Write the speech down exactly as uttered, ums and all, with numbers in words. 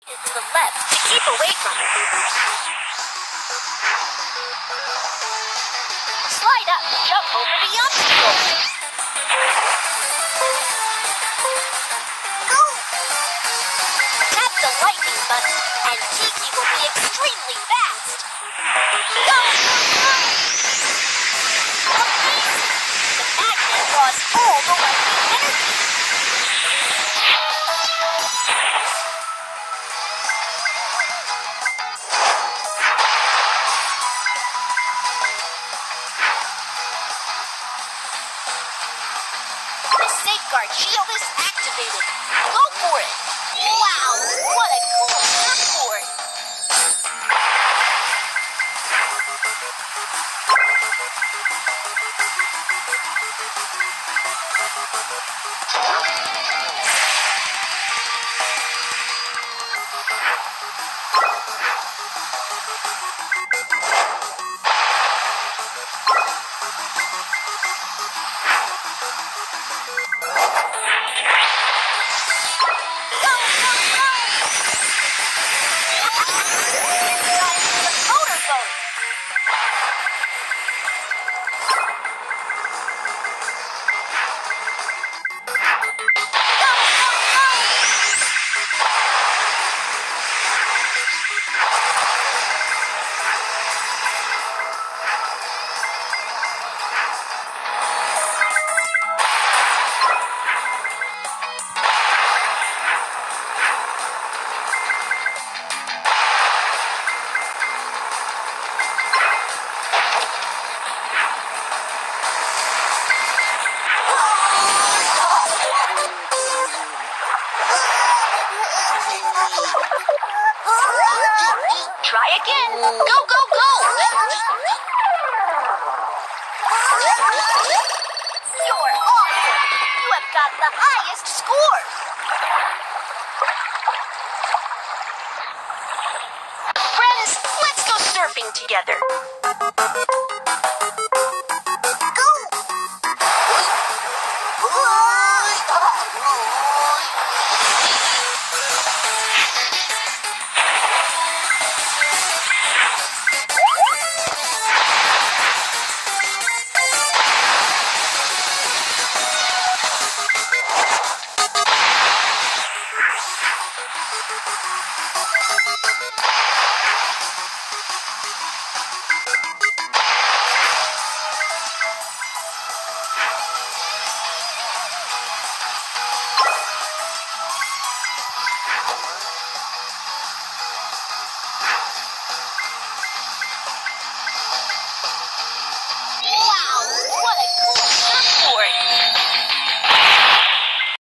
To the left to keep away from it. Slide up, jump over the obstacle. Go! Tap the lightning button, and Kiki will be extremely fast. Go, go, go! Amazing! The magnet draws all the lightning energy. The safeguard shield is activated. Go for it! Wow, what a cool surfboard! Try again. Go, go, go! You're awesome! You have got the highest score! Friends, let's go surfing together.